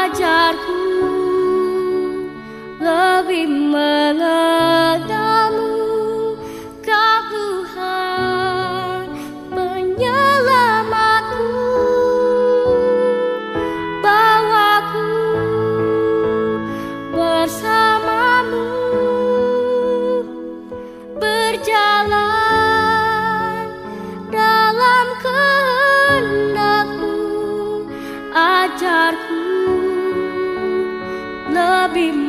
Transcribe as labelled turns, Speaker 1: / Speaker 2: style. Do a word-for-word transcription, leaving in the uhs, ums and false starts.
Speaker 1: ajarku lebih mengenalmu, Kau Tuhan penyelamatku. Bawaku bersamamu, berjalan dalam kehendak-Mu. Ajarku lebih